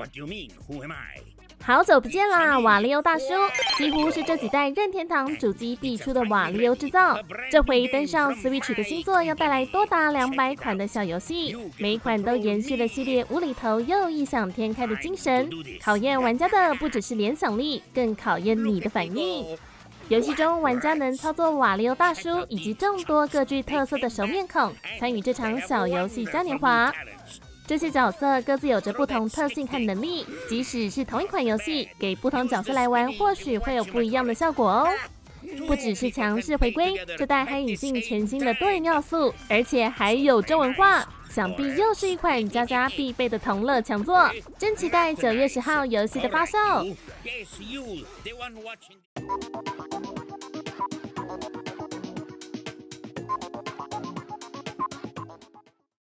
好久不见啦，瓦力欧大叔！几乎是这几代任天堂主机必出的瓦力欧制造，这回登上 Switch 的新作，要带来多达200款的小游戏，每一款都延续了系列无厘头又异想天开的精神，考验玩家的不只是联想力，更考验你的反应。游戏中，玩家能操作瓦力欧大叔以及众多各具特色的熟面孔，参与这场小游戏嘉年华。这些角色各自有着不同特性和能力，即使是同一款游戏，给不同角色来玩，或许会有不一样的效果哦。不只是强势回归，这代还引进全新的多人要素，而且还有中文化，想必又是一款家家必备的同乐强作。真期待9月10号游戏的发售。